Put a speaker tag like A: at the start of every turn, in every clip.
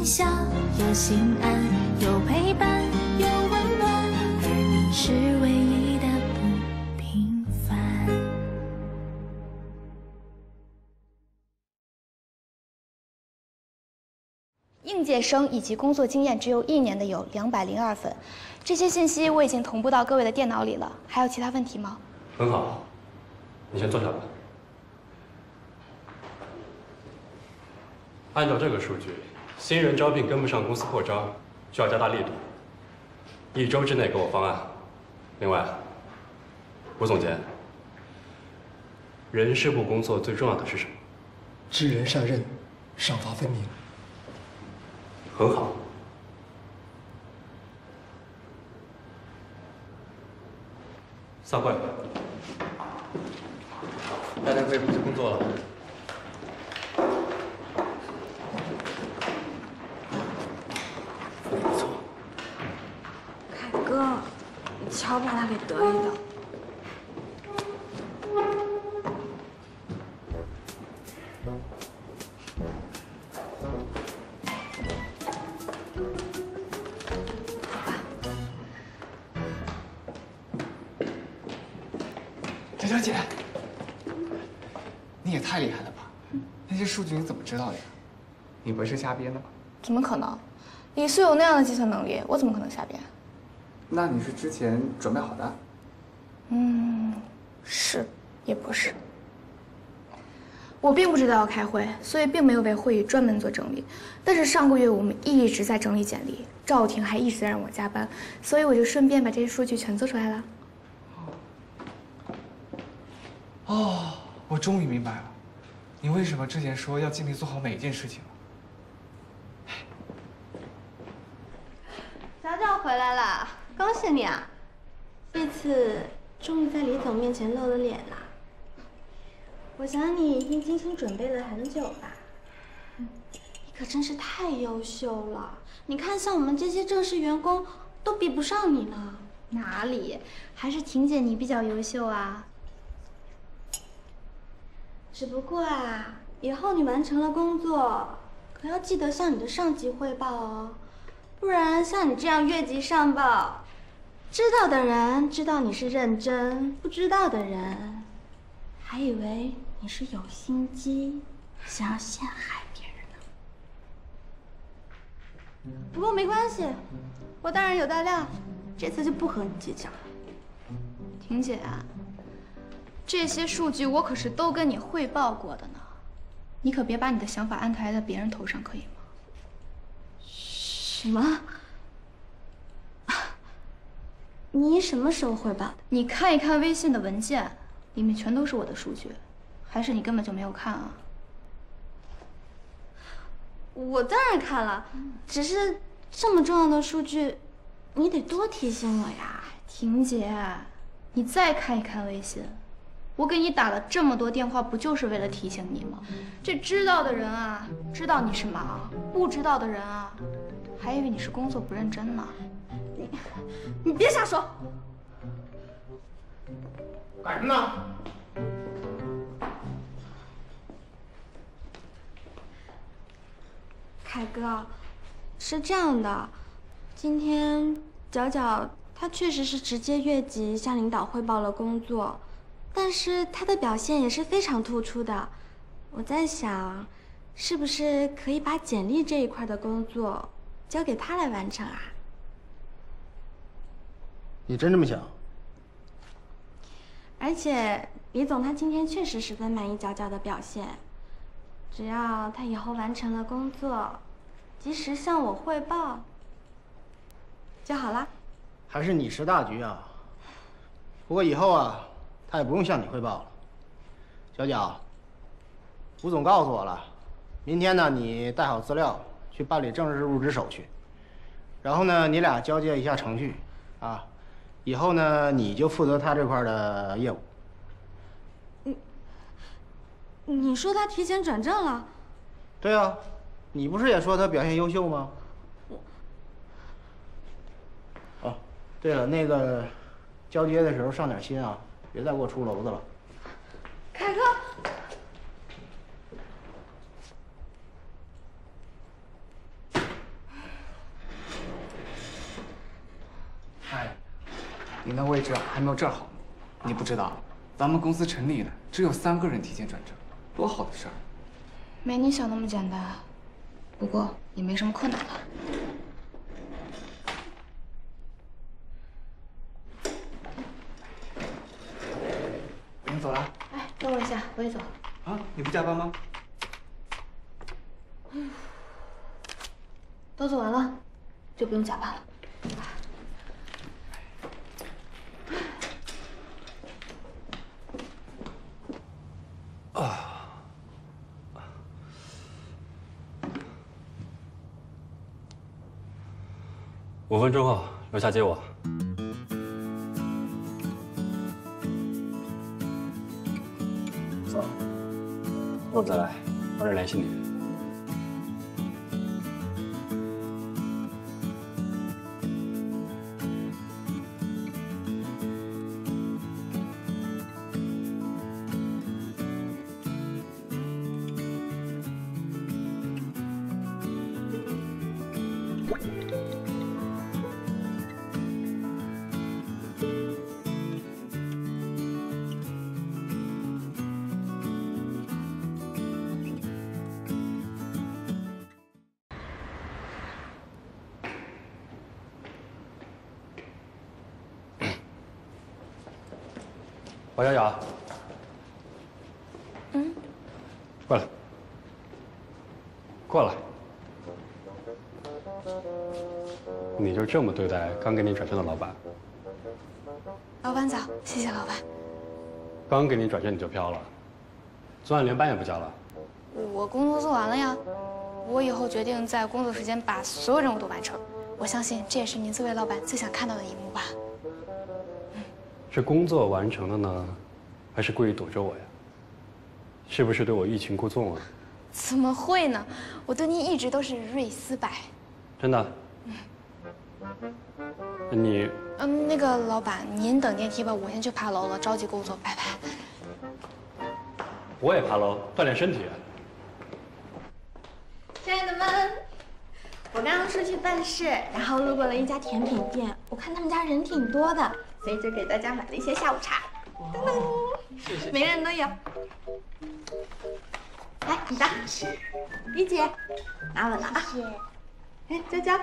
A: 笑，有心安，有陪伴，有温暖，而你是唯一的不平凡。
B: 应届生以及工作经验只有1年的有202分，这些信息我已经同步到各位的电脑里了。还有其他问题吗？
C: 很好，你先坐下吧。按照这个数据，新人招聘跟不上公司扩张，需要加大力度。1周之内给我方案。另外，吴总监，人事部工作最重要的是什么？
D: 知人善任，赏罚分明。
C: 很好。散会。大家可以回去工作了。
D: 不错。
E: 凯哥，你瞧把他给得意的。
F: 小小姐，你也太厉害了吧！那些数据你怎么知道的呀？你不是瞎编的吧？
B: 怎么可能？李素有那样的计算能力，我怎么可能瞎编？
F: 那你是之前准备好的？
B: 是，也不是。我并不知道要开会，所以并没有为会议专门做整理。但是上个月我们一直在整理简历，赵婷还一直在让我加班，所以我就顺便把这些数据全做出来了。
F: 哦，我终于明白了，你为什么之前说要尽力做好每一件事情了。
E: 早早回来了，恭喜你啊！这次终于在李总面前露了脸了。我想你一定精心准备了很久吧？你可真是太优秀了！你看，像我们这些正式员工都比不上你呢。
B: 哪里？还是婷姐你比较优秀啊。
E: 只不过啊，以后你完成了工作，可要记得向你的上级汇报哦，不然像你这样越级上报，知道的人知道你是认真，不知道的人还以为你是有心机，想要陷害别人呢。不过没关系，我大人有大量，这次就不和你计较了。
B: 婷姐啊，这些数据我可是都跟你汇报过的呢，你可别把你的想法安排在别人头上，可以吗？
E: 什么？你什么时候汇报的？
B: 你看一看微信的文件，里面全都是我的数据，还是你根本就没有看啊？
E: 我当然看了，只是这么重要的数据，你得多提醒我呀。
B: 婷姐，你再看一看微信，我给你打了这么多电话，不就是为了提醒你吗？这知道的人啊，知道你是忙；不知道的人啊，还以为你是工作不认真呢。
E: 你别瞎说！
D: 干什么呢？
E: 凯哥，是这样的，今天角角他确实是直接越级向领导汇报了工作，但是他的表现也是非常突出的。我在想，是不是可以把简历这一块的工作交给他来完成啊？
G: 你真这么想？
E: 而且李总他今天确实十分满意角角的表现，只要他以后完成了工作，及时向我汇报就好了。
G: 还是你识大局啊？不过以后啊，他也不用向你汇报了。小蒋，吴总告诉我了，明天呢，你带好资料去办理正式入职手续，然后呢，你俩交接一下程序，啊。以后呢，你就负责他这块的业务。
E: 你说他提前转正了？
G: 对啊，你不是也说他表现优秀吗？哦，对了，那个交接的时候上点心啊，别再给我出篓子了。
E: 凯哥。
F: 哎，你那位置还没有这儿好呢。你不知道，咱们公司成立了，只有3个人提前转正，多好的事儿！
B: 没你想那么简单，不过也没什么困难了。
F: 你走了？
B: 哎，等我一下，我也走。
F: 啊，你不加班吗？
B: 都做完了，就不用加班了。
C: 5分钟后楼下接我。走，我再来，有人联系你。王小小，过来，过来，你就这么对待刚给你转正的老板？
B: 老板早，谢谢老板。
C: 刚给你转正你就飘了，昨晚连班也不加了。
B: 我工作做完了呀，我以后决定在工作时间把所有任务都完成。我相信这也是您作为老板最想看到的一幕吧。
C: 是工作完成了呢，还是故意躲着我呀？是不是对我欲擒故纵啊？
B: 怎么会呢？我对您一直都是如丝丝柏。
C: 真的？你
B: 那个老板，您等电梯吧，我先去爬楼了，着急工作，拜拜。
C: 我也爬楼锻炼身体。
E: 亲爱的们，我刚刚出去办事，然后路过了一家甜品店，我看他们家人挺多的，所以就给大家买了一些下午茶。噔噔，谢谢，每个人都有。来，你的。谢谢。李姐，拿稳了啊。谢谢。哎，娇娇。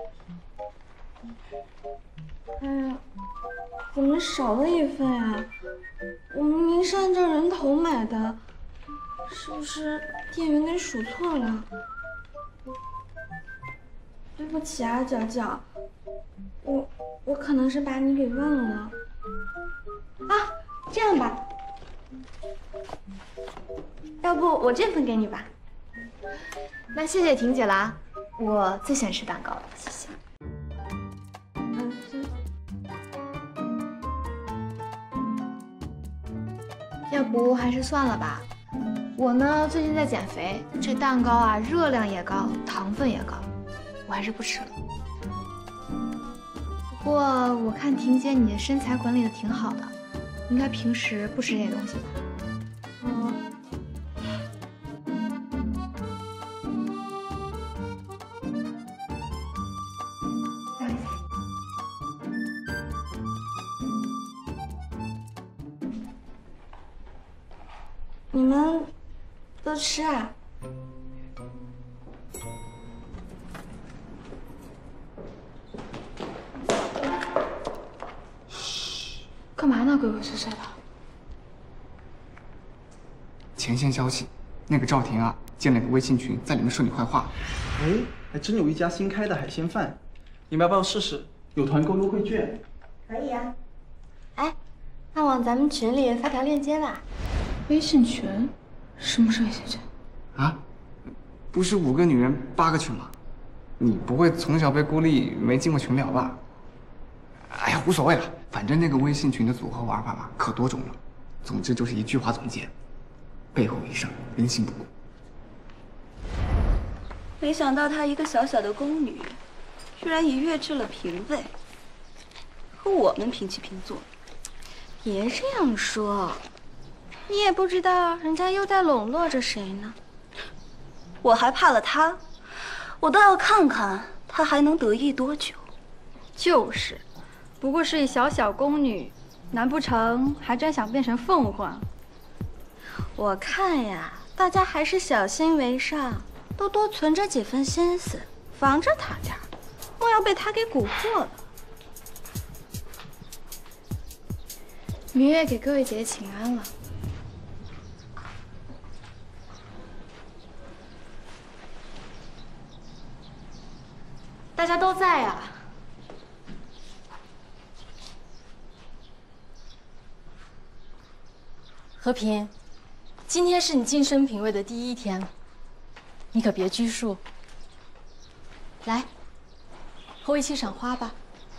E: 怎么少了一份啊？我明明是按照人头买的，是不是店员给数错了？对不起啊，角角，我可能是把你给忘了。啊，这样吧，要不我这份给你吧。
B: 那谢谢婷姐啦，我最喜欢吃蛋糕了，谢谢。要不还是算了吧。我呢最近在减肥，这蛋糕啊热量也高，糖分也高，我还是不吃了。不过我看婷姐你的身材管理的挺好的，应该平时不吃这些东西吧？
E: 你们都吃啊？
B: 嘘，干嘛呢？鬼鬼祟祟的。
F: 前线消息，那个赵婷啊，建了个微信群，在里面说你坏话。
H: 哎，还真有一家新开的海鲜饭，你们要不要试试？有团购优惠券。
E: 可以啊。哎，那往咱们群里发条链接吧。
B: 微信群？什么是微信群？
F: 啊，不是5个女人8个群吗？你不会从小被孤立没进过群聊吧？哎呀，无所谓了，反正那个微信群的组合玩法吧，可多种了。总之就是一句话总结：背后一事，人心不古。
I: 没想到她一个小小的宫女，居然一跃至了嫔位，和我们平起平坐。
E: 别这样说。你也不知道人家又在笼络着谁呢。
I: 我还怕了他，我倒要看看他还能得意多久。
E: 就是，
B: 不过是一小小宫女，难不成还真想变成凤凰？
E: 我看呀，大家还是小心为上，都多存着几分心思，防着他点儿，莫要被他给蛊惑了。
B: 明月给各位姐姐请安了。大家都在呀。
J: 和平，今天是你晋升品位的第1天，你可别拘束。来，和我一起赏花吧。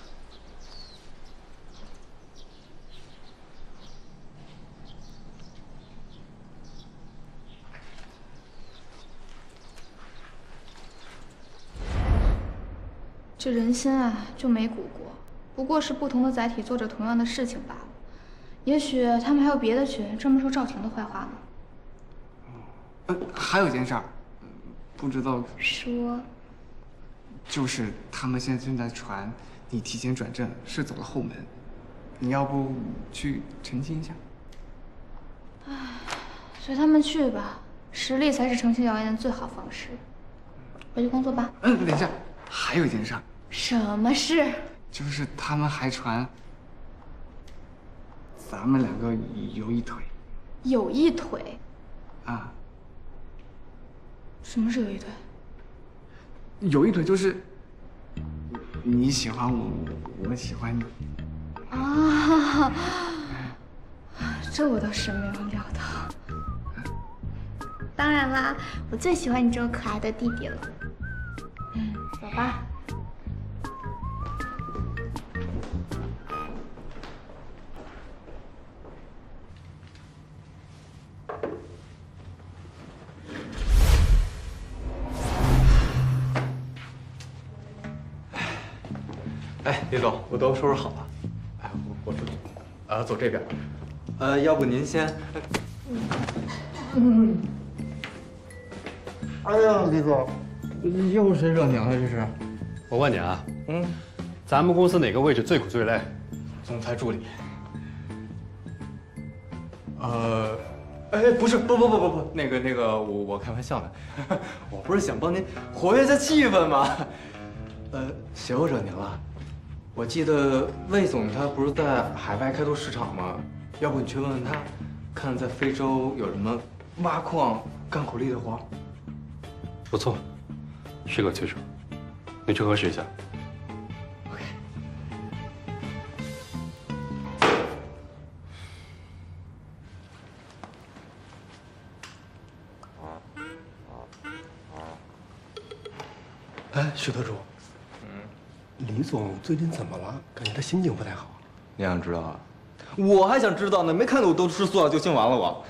B: 这人心啊，就没蛊过，不过是不同的载体做着同样的事情罢了。也许他们还有别的群专门说赵婷的坏话呢。
F: 还有件事儿，不知道
B: 说，
F: 就是他们现在正在传你提前转正是走了后门，你要不去澄清一下？
B: 唉，随他们去吧，实力才是澄清谣言的最好方式。回去工作吧。
F: 等一下，还有一件事儿。
B: 什么事？
F: 就是他们还传咱们2个有一腿。
B: 有一腿？
F: 啊？
B: 什么是有一腿？
F: 有一腿就是你喜欢我，我喜欢你。
B: 啊，这我倒是没有料到。当然啦，我最喜欢你这个可爱的弟弟了。走吧。
C: 哎，李总，我都收拾好了。哎，我走这边。要不您先。
D: 哎呀，李总，
G: 又是谁惹娘了？这是？
C: 我问你啊，咱们公司哪个位置最苦最累？
G: 总裁助理。
C: 哎，不是，不，那个，我开玩笑的，我不是想帮您活跃一下气氛吗？谁又惹您了？我记得魏总他不是在海外开拓市场吗？要不你去问问他，看在非洲有什么挖矿、干苦力的活。不错，是个取舍，你去核实一下。OK。
D: 哎，许特助，李总最近怎么了？感觉他心情不太好。
C: 你想知道啊？我还想知道呢，没看到我都吃素了就姓王了我。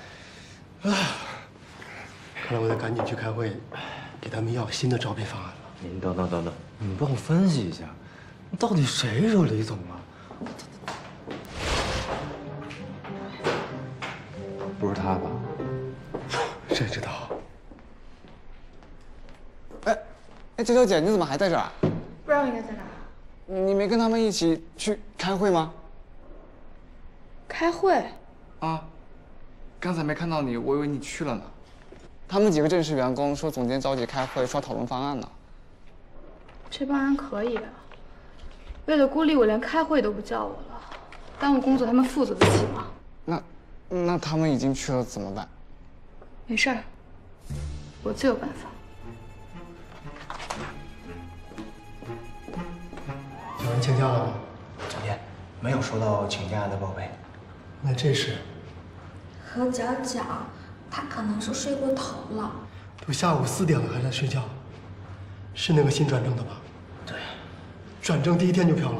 D: 看来我得赶紧去开会，给他们要新的招聘方案了。
C: 您等，你帮我分析一下，到底谁惹李总了？不是他吧？
D: 谁知道？
F: 哎，娇娇姐，你怎么还在这儿？
B: 不知道应该在哪。
F: 你没跟他们一起去开会吗？
B: 开会？
F: 啊，刚才没看到你，我以为你去了呢。他们几个正式员工说总监召集开会，说讨论方案呢。
B: 这帮人可以啊，为了孤立我，连开会都不叫我了，耽误工作他们负责得起吗？
F: 那他们已经去了怎么办？
B: 没事儿，我自有办法。
D: 有人请假了吗？
G: 总监，没有收到请假的报备。
D: 那这是？
E: 何角角，他可能是睡过头了。
D: 都下午4点了还在睡觉，是那个新转正的吧？
G: 对。
D: 转正第1天就飘了。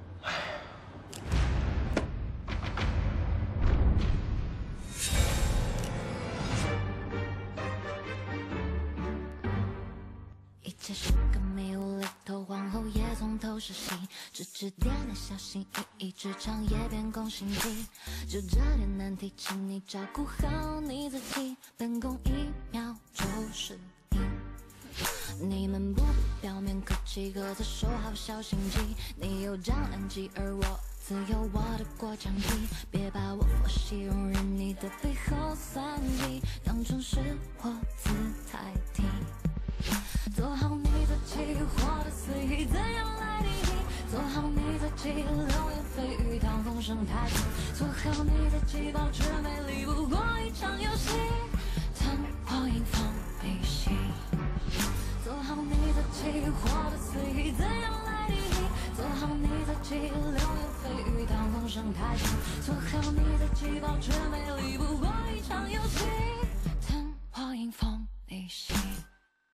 A: 这是个迷雾里头，皇后也从头实习，指指点点小心翼翼，职场也变宫心计。就这点难题，请你照顾好你自己。本宫1秒就是赢，你们不表表面客气，各自说好小心机。你有张安吉，而我自有我的过墙梯。别把我佛系容忍你的背后算计，当成是我姿态题。做好你自己，活得肆意，怎样来定义？做好你自己，流言蜚语，当风声太急。做好你自己，保持美丽，不过一场游戏。等我迎风逆袭。做好你自己，活得肆意，怎样来定义？做好你自己，流言蜚语，当风声太急。做好你自己，保持美丽，不过一场游戏。